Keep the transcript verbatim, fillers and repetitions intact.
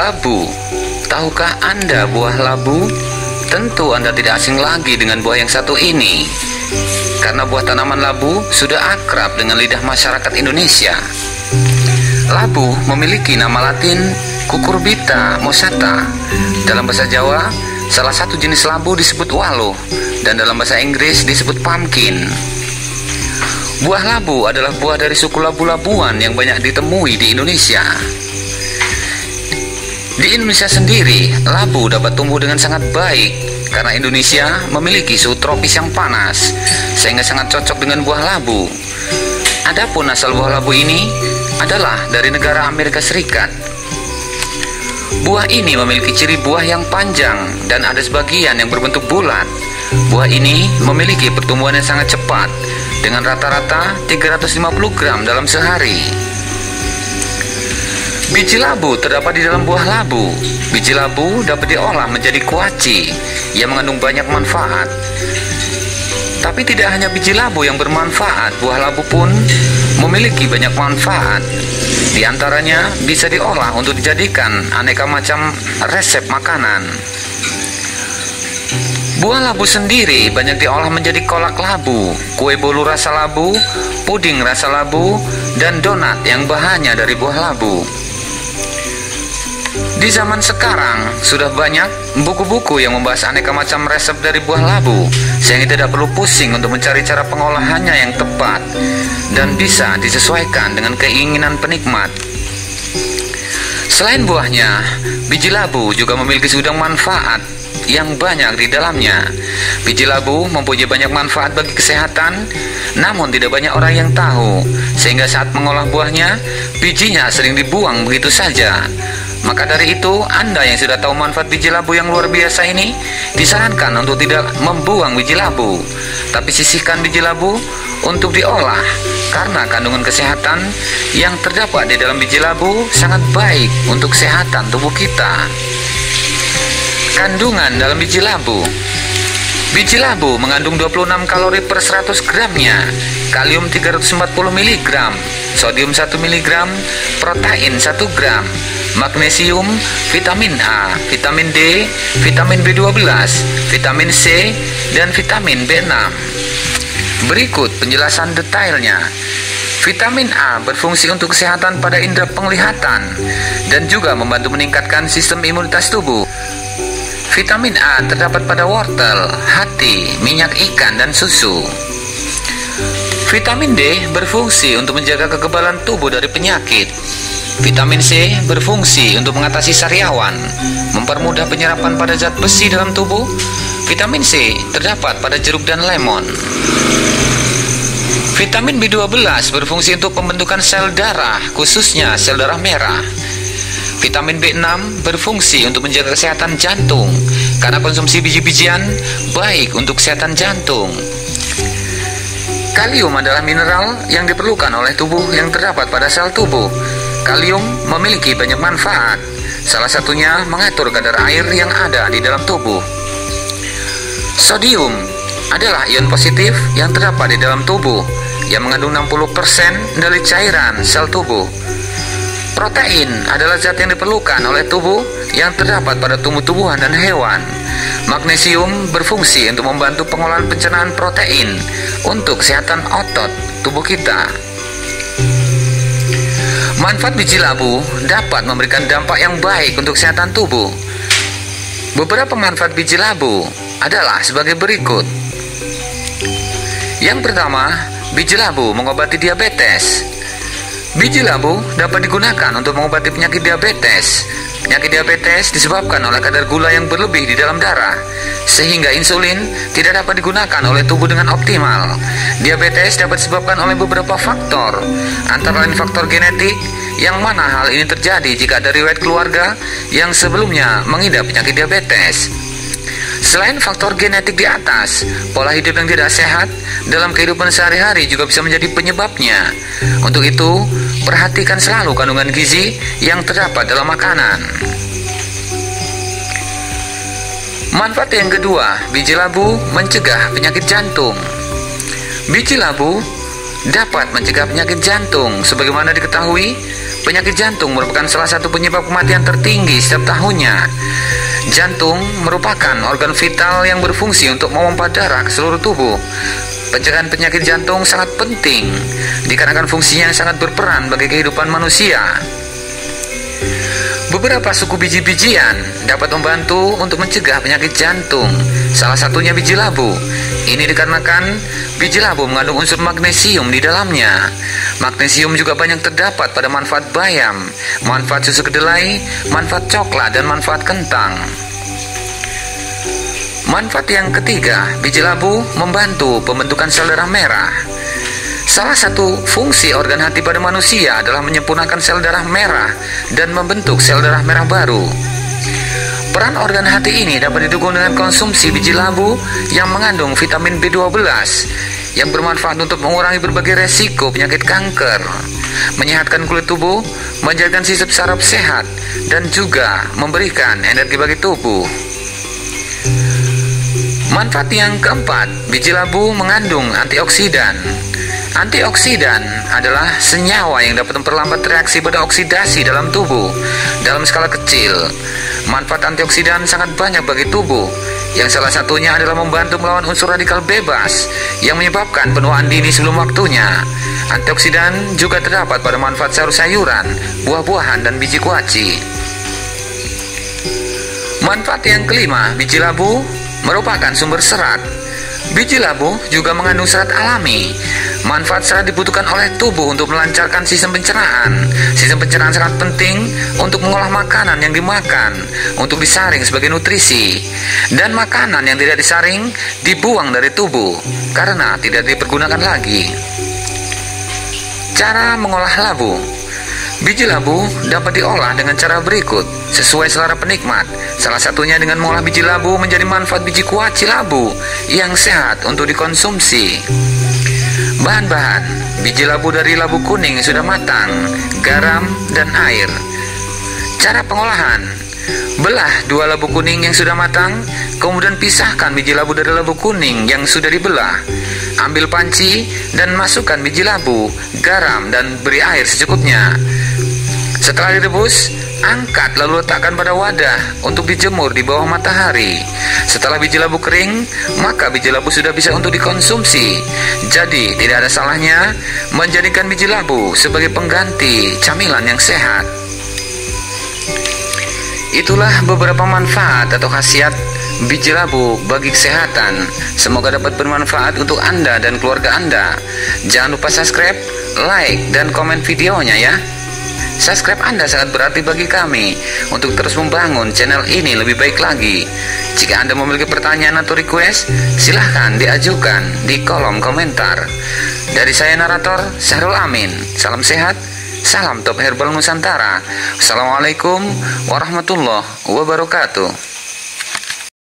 Labu. Tahukah Anda buah labu? Tentu Anda tidak asing lagi dengan buah yang satu ini, karena buah tanaman labu sudah akrab dengan lidah masyarakat Indonesia. Labu memiliki nama latin Cucurbita mossata. Dalam bahasa Jawa, salah satu jenis labu disebut waluh, dan dalam bahasa Inggris disebut pumpkin. Buah labu adalah buah dari suku labu-labuan yang banyak ditemui di Indonesia. Di Indonesia sendiri, labu dapat tumbuh dengan sangat baik karena Indonesia memiliki suhu tropis yang panas, sehingga sangat cocok dengan buah labu. Adapun asal buah labu ini adalah dari negara Amerika Serikat. Buah ini memiliki ciri buah yang panjang dan ada sebagian yang berbentuk bulat. Buah ini memiliki pertumbuhan yang sangat cepat dengan rata-rata tiga ratus lima puluh gram dalam sehari. Biji labu terdapat di dalam buah labu. Biji labu dapat diolah menjadi kuaci yang mengandung banyak manfaat. Tapi tidak hanya biji labu yang bermanfaat, buah labu pun memiliki banyak manfaat. Di antaranya bisa diolah untuk dijadikan aneka macam resep makanan. Buah labu sendiri banyak diolah menjadi kolak labu, kue bolu rasa labu, puding rasa labu, dan donat yang bahannya dari buah labu. Di zaman sekarang sudah banyak buku-buku yang membahas aneka macam resep dari buah labu, sehingga tidak perlu pusing untuk mencari cara pengolahannya yang tepat dan bisa disesuaikan dengan keinginan penikmat. Selain buahnya, biji labu juga memiliki segudang manfaat yang banyak di dalamnya. Biji labu mempunyai banyak manfaat bagi kesehatan, namun tidak banyak orang yang tahu, sehingga saat mengolah buahnya, bijinya sering dibuang begitu saja. Maka dari itu, Anda yang sudah tahu manfaat biji labu yang luar biasa ini, disarankan untuk tidak membuang biji labu, tapi sisihkan biji labu untuk diolah, karena kandungan kesehatan yang terdapat di dalam biji labu sangat baik untuk kesehatan tubuh kita. Kandungan dalam biji labu. Biji labu mengandung dua puluh enam kalori per seratus gramnya, kalium tiga ratus empat puluh miligram, sodium satu miligram, protein satu gram, magnesium, vitamin A, vitamin D, vitamin B dua belas, vitamin C, dan vitamin B enam. Berikut penjelasan detailnya. Vitamin A berfungsi untuk kesehatan pada indera penglihatan dan juga membantu meningkatkan sistem imunitas tubuh. Vitamin A terdapat pada wortel, hati, minyak ikan, dan susu. Vitamin D berfungsi untuk menjaga kekebalan tubuh dari penyakit. Vitamin C berfungsi untuk mengatasi sariawan, mempermudah penyerapan pada zat besi dalam tubuh. Vitamin C terdapat pada jeruk dan lemon. Vitamin B dua belas berfungsi untuk pembentukan sel darah, khususnya sel darah merah. Vitamin B enam berfungsi untuk menjaga kesehatan jantung, karena konsumsi biji-bijian baik untuk kesehatan jantung. Kalium adalah mineral yang diperlukan oleh tubuh yang terdapat pada sel tubuh. Kalium memiliki banyak manfaat, salah satunya mengatur kadar air yang ada di dalam tubuh. Sodium adalah ion positif yang terdapat di dalam tubuh, yang mengandung enam puluh persen dari cairan sel tubuh. Protein adalah zat yang diperlukan oleh tubuh yang terdapat pada tumbuh-tumbuhan dan hewan. Magnesium berfungsi untuk membantu pengolahan pencernaan protein untuk kesehatan otot tubuh kita. Manfaat biji labu dapat memberikan dampak yang baik untuk kesehatan tubuh. Beberapa manfaat biji labu adalah sebagai berikut. Yang pertama, biji labu mengobati diabetes. Biji labu dapat digunakan untuk mengobati penyakit diabetes. Penyakit diabetes disebabkan oleh kadar gula yang berlebih di dalam darah, sehingga insulin tidak dapat digunakan oleh tubuh dengan optimal. Diabetes dapat disebabkan oleh beberapa faktor, antara lain faktor genetik, yang mana hal ini terjadi jika ada riwayat keluarga yang sebelumnya mengidap penyakit diabetes. Selain faktor genetik di atas, pola hidup yang tidak sehat dalam kehidupan sehari-hari juga bisa menjadi penyebabnya. Untuk itu, perhatikan selalu kandungan gizi yang terdapat dalam makanan. Manfaat yang kedua, biji labu mencegah penyakit jantung. Biji labu dapat mencegah penyakit jantung. Sebagaimana diketahui, Penyakit jantung merupakan salah satu penyebab kematian tertinggi setiap tahunnya. Jantung merupakan organ vital yang berfungsi untuk memompa darah ke seluruh tubuh. Pencegahan penyakit jantung sangat penting dikarenakan fungsinya yang sangat berperan bagi kehidupan manusia. Beberapa suku biji-bijian dapat membantu untuk mencegah penyakit jantung. Salah satunya biji labu. Ini dikarenakan biji labu mengandung unsur magnesium di dalamnya. Magnesium juga banyak terdapat pada manfaat bayam, manfaat susu kedelai, manfaat coklat, dan manfaat kentang. Manfaat yang ketiga, biji labu membantu pembentukan sel darah merah. Salah satu fungsi organ hati pada manusia adalah menyempurnakan sel darah merah dan membentuk sel darah merah baru. Peran organ hati ini dapat didukung dengan konsumsi biji labu yang mengandung vitamin B dua belas yang bermanfaat untuk mengurangi berbagai resiko penyakit kanker, menyehatkan kulit tubuh, menjadikan sistem saraf sehat, dan juga memberikan energi bagi tubuh. Manfaat yang keempat, biji labu mengandung antioksidan. Antioksidan adalah senyawa yang dapat memperlambat reaksi pada oksidasi dalam tubuh dalam skala kecil. Manfaat antioksidan sangat banyak bagi tubuh, yang salah satunya adalah membantu melawan unsur radikal bebas yang menyebabkan penuaan dini sebelum waktunya. Antioksidan juga terdapat pada manfaat sayur-sayuran, buah-buahan, dan biji kuaci. Manfaat yang kelima, biji labu merupakan sumber serat. Biji labu juga mengandung serat alami. Manfaat serat dibutuhkan oleh tubuh untuk melancarkan sistem pencernaan. Sistem pencernaan sangat penting untuk mengolah makanan yang dimakan, untuk disaring sebagai nutrisi. Dan makanan yang tidak disaring dibuang dari tubuh karena tidak dipergunakan lagi. Cara mengolah labu. Biji labu dapat diolah dengan cara berikut sesuai selera penikmat. Salah satunya dengan mengolah biji labu menjadi manfaat biji kuaci labu yang sehat untuk dikonsumsi. Bahan-bahan: biji labu dari labu kuning yang sudah matang, garam, dan air. Cara pengolahan: belah dua labu kuning yang sudah matang, kemudian pisahkan biji labu dari labu kuning yang sudah dibelah. Ambil panci dan masukkan biji labu, garam, dan beri air secukupnya. Setelah direbus, angkat lalu letakkan pada wadah untuk dijemur di bawah matahari. Setelah biji labu kering, maka biji labu sudah bisa untuk dikonsumsi. Jadi tidak ada salahnya menjadikan biji labu sebagai pengganti camilan yang sehat. Itulah beberapa manfaat atau khasiat biji labu bagi kesehatan. Semoga dapat bermanfaat untuk Anda dan keluarga Anda. Jangan lupa subscribe, like, dan komen videonya ya. Subscribe Anda sangat berarti bagi kami untuk terus membangun channel ini lebih baik lagi. Jika Anda memiliki pertanyaan atau request, silahkan diajukan di kolom komentar. Dari saya narator Syahrul Amin. Salam sehat, salam top herbal Nusantara. Assalamualaikum warahmatullahi wabarakatuh.